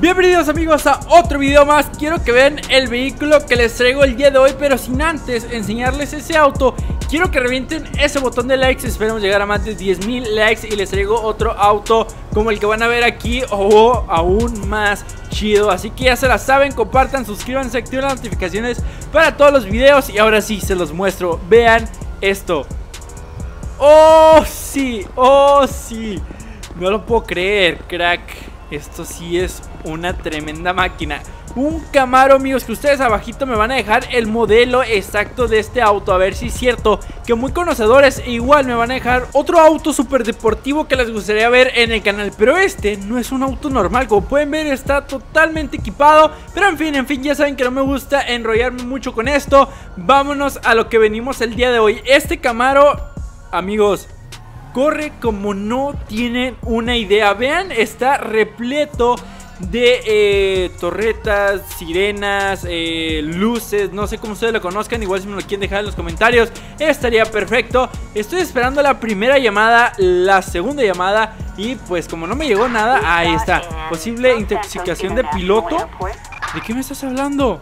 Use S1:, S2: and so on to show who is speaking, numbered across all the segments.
S1: Bienvenidos amigos a otro video más. Quiero que vean el vehículo que les traigo el día de hoy, pero sin antes enseñarles ese auto, quiero que revienten ese botón de likes. Esperemos llegar a más de 10,000 likes y les traigo otro auto como el que van a ver aquí o aún más chido. Así que ya se la saben, compartan, suscríbanse, activen las notificaciones para todos los videos. Y ahora sí, se los muestro. Vean esto. ¡Oh sí! ¡Oh sí! No lo puedo creer, crack. Esto sí es una tremenda máquina. Un Camaro, amigos, que ustedes abajito me van a dejar el modelo exacto de este auto. A ver si es cierto, que muy conocedores igual me van a dejar otro auto súper deportivo que les gustaría ver en el canal. Pero este no es un auto normal, como pueden ver está totalmente equipado. Pero en fin, ya saben que no me gusta enrollarme mucho con esto. Vámonos a lo que venimos el día de hoy. Este Camaro, amigos, corre como no tienen una idea. Vean, está repleto de torretas, sirenas, luces. No sé cómo ustedes lo conozcan. Igual si me lo quieren dejar en los comentarios estaría perfecto. Estoy esperando la primera llamada, la segunda llamada. Y pues como no me llegó nada, ahí está. Posible intoxicación de piloto. ¿De qué me estás hablando?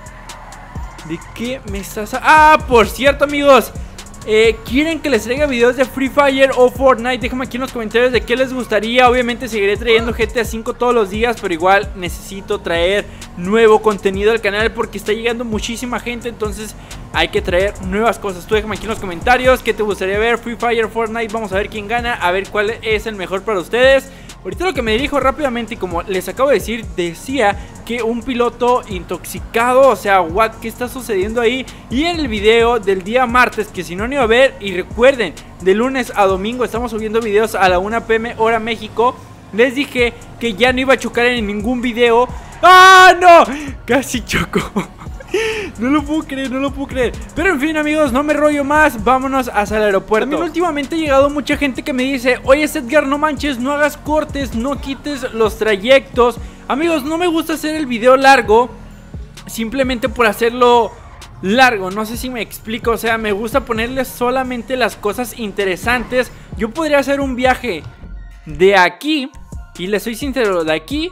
S1: ¿De qué me estás hablando? Ah, por cierto, amigos, ¿quieren que les traiga videos de Free Fire o Fortnite? Déjenme aquí en los comentarios de qué les gustaría. Obviamente seguiré trayendo GTA 5 todos los días, pero igual necesito traer nuevo contenido al canal porque está llegando muchísima gente. Entonces hay que traer nuevas cosas. Tú déjame aquí en los comentarios qué te gustaría ver, Free Fire, Fortnite. Vamos a ver quién gana, a ver cuál es el mejor para ustedes. Ahorita lo que me dirijo rápidamente, y como les acabo de decir, decía que un piloto intoxicado, o sea, what, ¿qué está sucediendo ahí? Y en el video del día martes, que si no ni iba a ver, y recuerden, de lunes a domingo estamos subiendo videos a la 1 PM hora México, les dije que ya no iba a chocar en ningún video. ¡Ah, no! Casi chocó. No lo puedo creer, no lo puedo creer. Pero en fin, amigos, no me rollo más. Vámonos hacia el aeropuerto. También últimamente ha llegado mucha gente que me dice: oye, Edgar, no manches, no hagas cortes, no quites los trayectos. Amigos, no me gusta hacer el video largo simplemente por hacerlo largo. No sé si me explico, o sea, me gusta ponerles solamente las cosas interesantes. Yo podría hacer un viaje de aquí, y les soy sincero, de aquí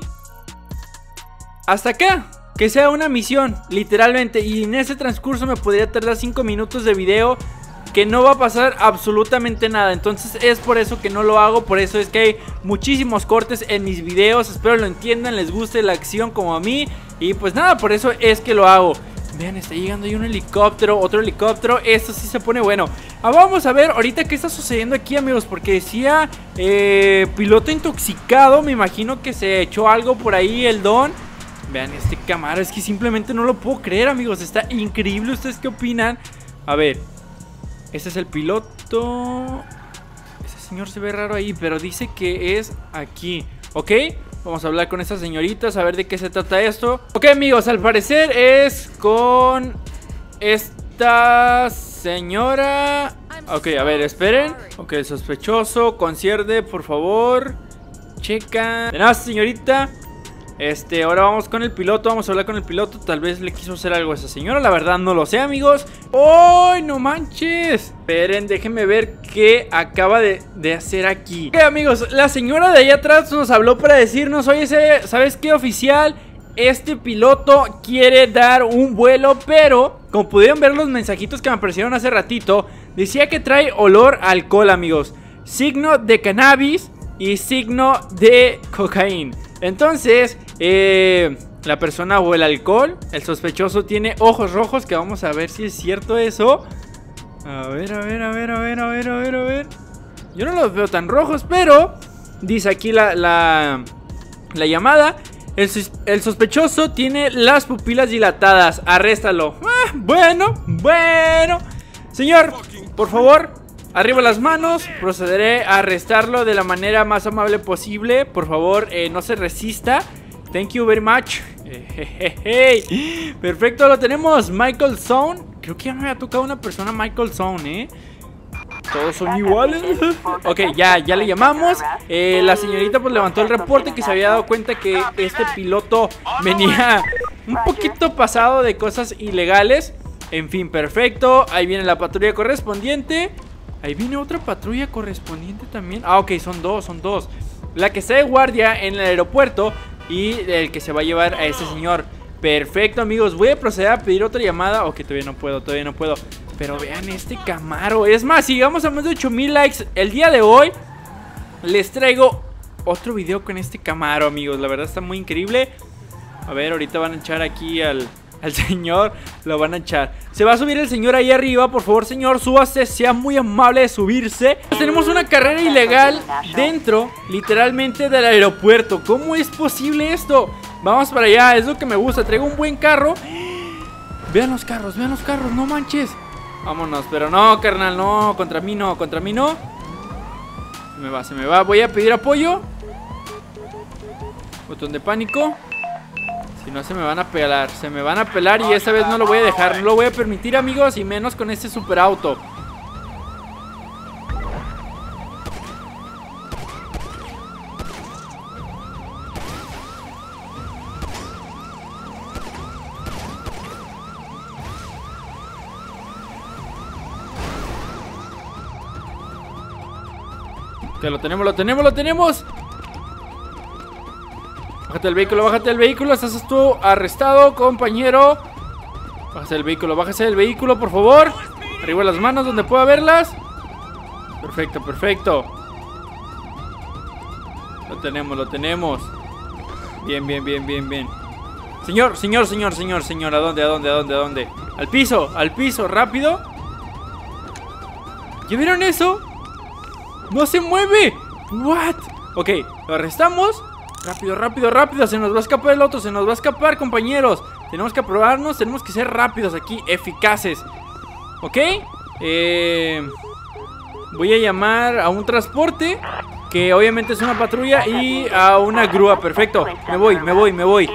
S1: hasta acá, que sea una misión, literalmente. Y en ese transcurso me podría tardar 5 minutos de video, que no va a pasar absolutamente nada. Entonces es por eso que no lo hago. Por eso es que hay muchísimos cortes en mis videos. Espero lo entiendan, les guste la acción como a mí. Y pues nada, por eso es que lo hago. Vean, está llegando ahí un helicóptero, otro helicóptero. Esto sí se pone bueno. Vamos a ver ahorita qué está sucediendo aquí, amigos, porque decía piloto intoxicado. Me imagino que se echó algo por ahí el don. Vean este Camaro, es que simplemente no lo puedo creer, amigos. Está increíble. ¿Ustedes qué opinan? A ver, este es el piloto. Ese señor se ve raro ahí, pero dice que es aquí. Ok, vamos a hablar con esta señorita, a ver de qué se trata esto. Ok, amigos, al parecer es con esta señora. Ok, a ver, esperen. Ok, sospechoso, concierde, por favor. Checa. De nada, señorita. Ahora vamos con el piloto, vamos a hablar con el piloto. Tal vez le quiso hacer algo a esa señora, la verdad no lo sé, amigos. ¡Ay, no manches! Esperen, déjenme ver qué acaba de hacer aquí. Ok, amigos, la señora de allá atrás nos habló para decirnos: oye, ¿sabes qué, oficial? Este piloto quiere dar un vuelo, pero como pudieron ver los mensajitos que me aparecieron hace ratito, decía que trae olor a alcohol, amigos. Signo de cannabis y signo de cocaína. Entonces, la persona huele alcohol. El sospechoso tiene ojos rojos, que vamos a ver si es cierto eso. A ver. Yo no los veo tan rojos, pero dice aquí la llamada: el sospechoso tiene las pupilas dilatadas, arréstalo. Bueno. Señor, por favor, arriba las manos. Procederé a arrestarlo de la manera más amable posible. Por favor, no se resista. Thank you very much. Perfecto, lo tenemos. Michael Zone. Creo que ya me había tocado una persona Michael Zone, Todos son iguales. Ok, ya le llamamos. La señorita pues levantó el reporte, que se había dado cuenta que este piloto venía un poquito pasado de cosas ilegales. En fin, perfecto. Ahí viene la patrulla correspondiente. Ahí viene otra patrulla correspondiente también. Ah, ok, son dos. La que está de guardia en el aeropuerto y el que se va a llevar a ese señor. Perfecto, amigos, voy a proceder a pedir otra llamada. Ok, todavía no puedo. Pero vean este Camaro. Es más, si llegamos a más de 8000 likes el día de hoy, les traigo otro video con este Camaro, amigos. La verdad está muy increíble. A ver, ahorita van a echar aquí al señor. Lo van a echar. Se va a subir el señor ahí arriba. Por favor, señor, súbase. Sea muy amable de subirse. Tenemos una carrera ilegal dentro, literalmente, del aeropuerto. ¿Cómo es posible esto? Vamos para allá, es lo que me gusta. Traigo un buen carro. Vean los carros, no manches. Vámonos, pero no, carnal, no. Contra mí no. Se me va. Voy a pedir apoyo. Botón de pánico. Si no, se me van a pelar. Y esta vez no lo voy a dejar. No lo voy a permitir, amigos. Y menos con este super auto. Que lo tenemos. Bájate del vehículo, estás tú arrestado, compañero. Bájese del vehículo, por favor. Arriba las manos donde pueda verlas. Perfecto. Lo tenemos. Bien. Señor, ¿a dónde? Al piso, rápido. ¿Ya vieron eso? ¡No se mueve! ¿What? Ok, lo arrestamos. Rápido. Se nos va a escapar el otro. Se nos va a escapar, compañeros. Tenemos que aprobarnos. Tenemos que ser rápidos aquí. Eficaces. Ok. Voy a llamar a un transporte, que obviamente es una patrulla, y a una grúa. Perfecto. Me voy.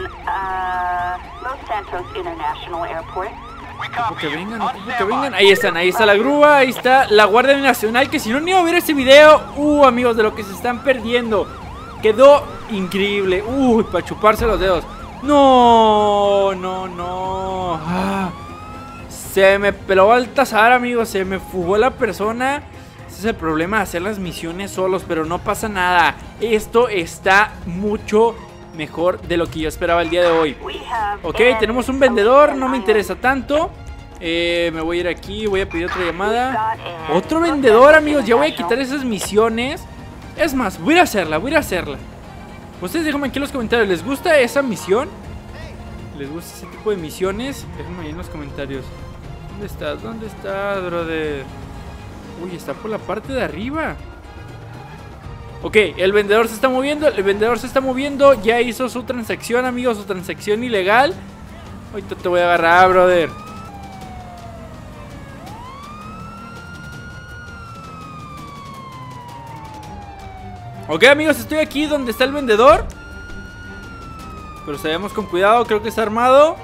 S1: Ocupo que vengan. Ahí está la grúa, ahí está la Guardia Nacional. Que si no, ni a ver este video, amigos, de lo que se están perdiendo. Quedó increíble. Para chuparse los dedos. No. Se me peló al tazar, amigos. Se me fugó la persona. Ese es el problema de hacer las misiones solos, pero no pasa nada. Esto está mucho mejor de lo que yo esperaba el día de hoy. Ok, tenemos un vendedor, no me interesa tanto. Me voy a ir aquí, voy a pedir otra llamada. Otro vendedor, amigos, ya voy a quitar esas misiones. Es más, voy a hacerla. Ustedes déjenme aquí en los comentarios, ¿les gusta esa misión? ¿Les gusta ese tipo de misiones? Déjenme ahí en los comentarios. ¿Dónde estás, brother? Está por la parte de arriba. Ok, el vendedor se está moviendo. Ya hizo su transacción, amigos. Su transacción ilegal. Ahorita te voy a agarrar, brother. Ok, amigos, estoy aquí donde está el vendedor. Pero vayamos con cuidado, creo que está armado.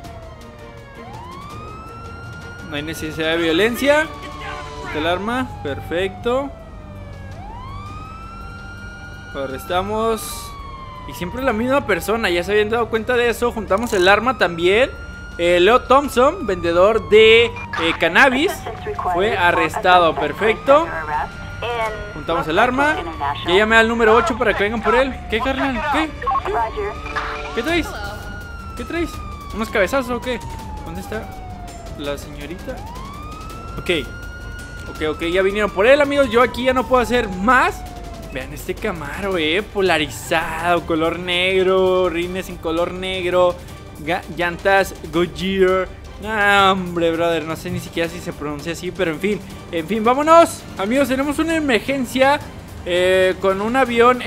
S1: No hay necesidad de violencia. El arma, perfecto. Lo arrestamos. Y siempre la misma persona, ya se habían dado cuenta de eso. Juntamos el arma también. Leo Thompson, vendedor de cannabis, fue arrestado, perfecto. Juntamos el arma. Ya llamé al número 8 para que vengan por él. ¿Qué, carnal? ¿Qué traes? ¿Qué traes? ¿Unos cabezazos o qué? ¿Dónde está la señorita? Ok, ya vinieron por él, amigos. Yo aquí ya no puedo hacer más. Vean este Camaro, polarizado, color negro, rines en color negro, llantas Goodyear. Hombre, brother, no sé ni siquiera si se pronuncia así, pero en fin, vámonos. Amigos, tenemos una emergencia con un avión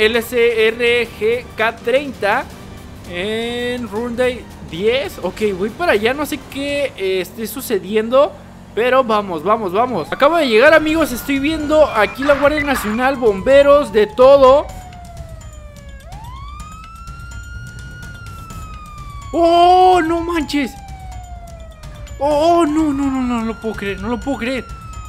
S1: LCRGK-30 en Runway 10. Ok, voy para allá, no sé qué esté sucediendo, pero vamos. Acabo de llegar, amigos, estoy viendo aquí la Guardia Nacional, bomberos, de todo. ¡Oh, no manches! ¡Oh, no lo puedo creer,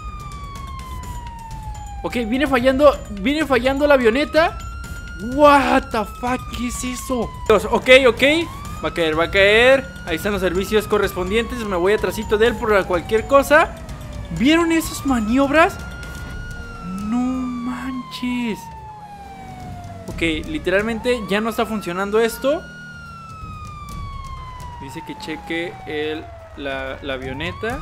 S1: Ok, viene fallando la avioneta. What the fuck, ¿qué es eso? Ok, va a caer. Ahí están los servicios correspondientes. Me voy atrásito de él por cualquier cosa. ¿Vieron esas maniobras? No manches. Ok, literalmente ya no está funcionando esto. Dice que cheque la avioneta.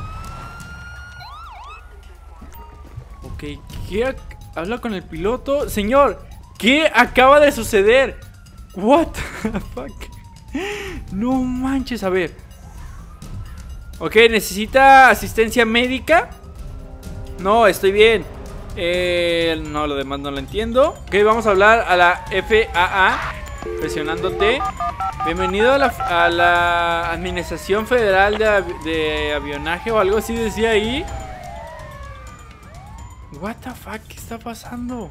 S1: Ok, ¿qué habla con el piloto? Señor, ¿qué acaba de suceder? What the fuck? No manches, a ver. Ok, ¿necesita asistencia médica? No, estoy bien. No, lo demás no lo entiendo. Ok, vamos a hablar a la FAA. Presionándote. Bienvenido a la Administración Federal de Avionaje o algo así decía ahí. What the fuck, ¿qué está pasando?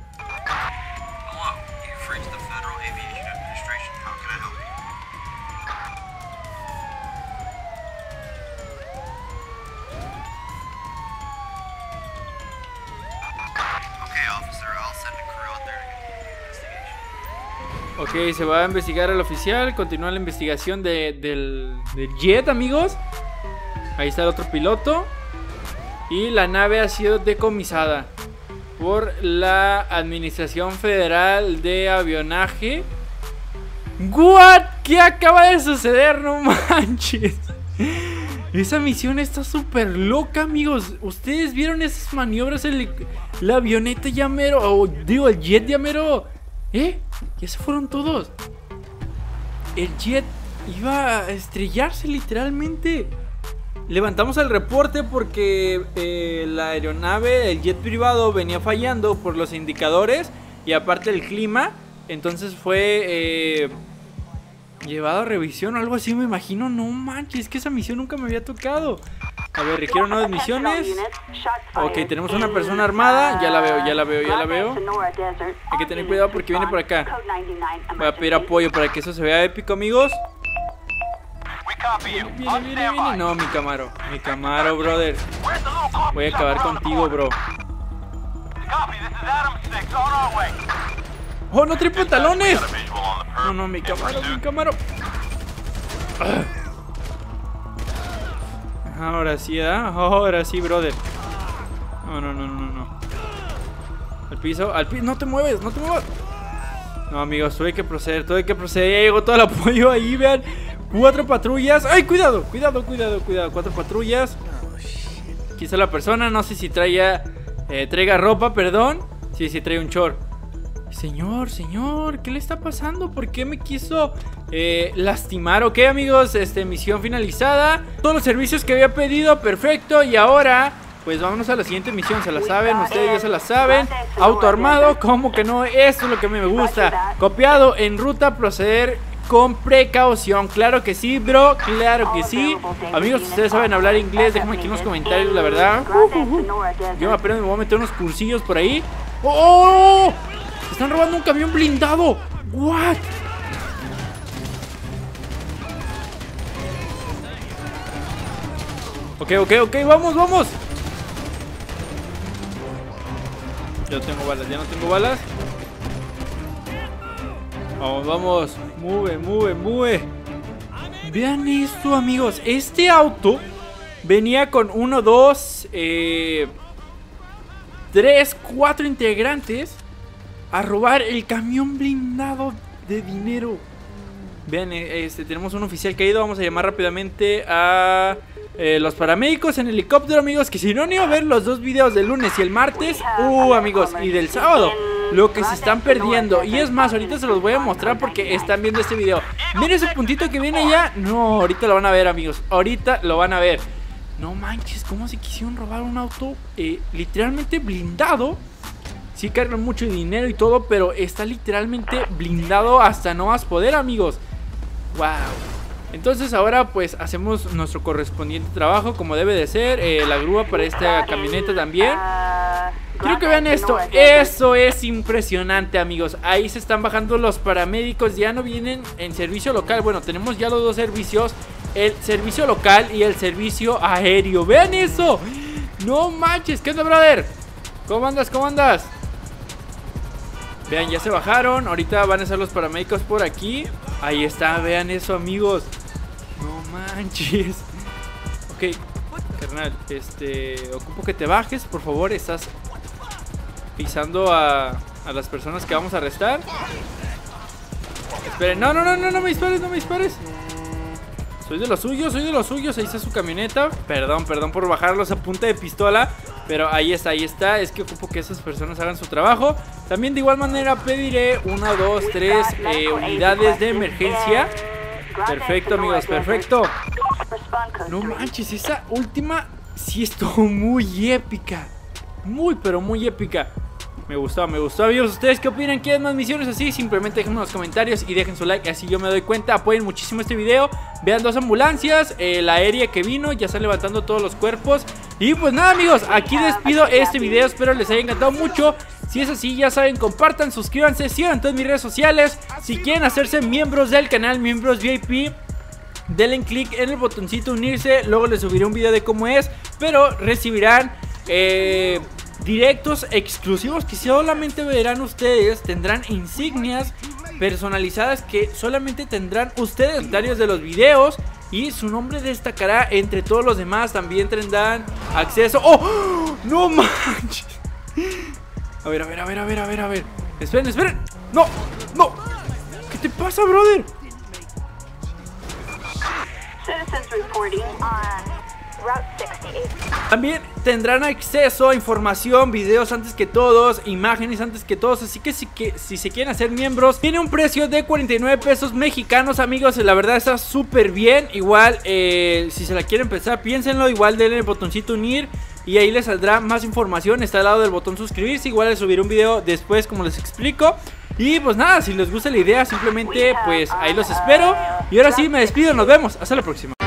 S1: Ok, se va a investigar al oficial. Continúa la investigación del jet, amigos. Ahí está el otro piloto. Y la nave ha sido decomisada por la Administración Federal de Avionaje. ¿What? ¿Qué acaba de suceder? No manches. Esa misión está súper loca, amigos. ¿Ustedes vieron esas maniobras? La avioneta ya mero, o digo, el jet ya mero. Ya se fueron todos. El jet iba a estrellarse literalmente. Levantamos el reporte porque la aeronave, el jet privado, venía fallando por los indicadores y aparte el clima. Entonces fue llevado a revisión o algo así, me imagino. No manches, es que esa misión nunca me había tocado. A ver, requiero nuevas misiones. Ok, tenemos una persona armada. Ya la veo. Hay que tener cuidado porque viene por acá. Voy a pedir apoyo para que eso se vea épico, amigos. Viene. No, mi Camaro, brother. Voy a acabar contigo, bro. ¡Oh, no trae pantalones! No, mi Camaro. Ahora sí, ahora sí, brother. No. Al piso. No te mueves. No, amigos, tuve que proceder. Ya llegó todo el apoyo ahí, vean. 4 patrullas. ¡Ay, cuidado! 4 patrullas. Aquí está la persona. No sé si traiga ropa, perdón. Sí, trae un short. Señor, ¿qué le está pasando? ¿Por qué me quiso lastimar? Ok, amigos, misión finalizada. Todos los servicios que había pedido, perfecto. Y ahora, pues vámonos a la siguiente misión. Se la saben, ustedes ya se la saben. Auto armado, ¿cómo que no? Esto es lo que a mí me gusta. Copiado, en ruta, proceder con precaución. Claro que sí, bro, claro que sí. Amigos, ustedes saben hablar inglés, déjenme aquí en los comentarios, la verdad. Yo apenas me voy a meter unos cursillos por ahí. ¡Oh! Están robando un camión blindado. What? Ok, vamos. Ya no tengo balas. Vamos. Move. Vean esto, amigos. Este auto venía con 1, 2, 3, 4 integrantes a robar el camión blindado de dinero. Vean, tenemos un oficial caído. Vamos a llamar rápidamente a los paramédicos en helicóptero, amigos. Que si no han ido a ver los 2 videos del lunes y el martes, amigos, y del sábado, lo que se están perdiendo. Y es más, ahorita se los voy a mostrar porque están viendo este video. Miren ese puntito que viene allá. No, ahorita lo van a ver, amigos. Ahorita lo van a ver. No manches, ¿cómo se quisieron robar un auto literalmente blindado? Sí cargan mucho dinero y todo, pero está literalmente blindado hasta no más poder, amigos. Wow. Entonces ahora pues hacemos nuestro correspondiente trabajo como debe de ser. La grúa para esta camioneta también. Quiero que vean esto. Eso es impresionante, amigos. Ahí se están bajando los paramédicos. Ya no vienen en servicio local. Bueno, tenemos ya los 2 servicios. El servicio local y el servicio aéreo. Vean eso. No manches. ¿Qué onda, brother? ¿Cómo andas? Vean, ya se bajaron. Ahorita van a ser los paramédicos por aquí. Ahí está, vean eso, amigos. No manches. Ok, carnal, ocupo que te bajes, por favor. Estás pisando a las personas que vamos a arrestar. Esperen, no me dispares, no me dispares. Soy de los suyos, ahí está su camioneta. Perdón por bajarlos a punta de pistola, pero ahí está, es que ocupo que esas personas hagan su trabajo. También de igual manera pediré 1, 2, 3 unidades de emergencia. Perfecto, amigos, perfecto. No manches, esa última sí estuvo muy épica. Muy, pero muy épica. Me gustó, amigos. ¿Ustedes qué opinan? ¿Quieren más misiones así? Simplemente déjenme en los comentarios y dejen su like, así yo me doy cuenta. Apoyen muchísimo este video. Vean 2 ambulancias, la aérea que vino, ya están levantando todos los cuerpos. Y pues nada, amigos, aquí despido este video. Espero les haya encantado mucho. Si es así, ya saben, compartan, suscríbanse, sigan en todas mis redes sociales. Si quieren hacerse miembros del canal, miembros VIP, denle click en el botoncito unirse. Luego les subiré un video de cómo es, pero recibirán directos exclusivos que solamente verán ustedes. Tendrán insignias personalizadas que solamente tendrán ustedes, comentarios de los videos, y su nombre destacará entre todos los demás. También tendrán acceso. ¡Oh! ¡No manches! A ver. Esperen. No. ¿Qué te pasa, brother? También tendrán acceso a información, videos antes que todos, imágenes antes que todos. Así que si se quieren hacer miembros, tiene un precio de 49 pesos mexicanos, amigos. La verdad está súper bien. Igual, si se la quieren empezar, piénsenlo. Igual denle el botoncito unir y ahí les saldrá más información. Está al lado del botón suscribirse. Igual les subiré un video después como les explico. Y pues nada, si les gusta la idea, simplemente pues ahí los espero. Y ahora sí, me despido, nos vemos, hasta la próxima.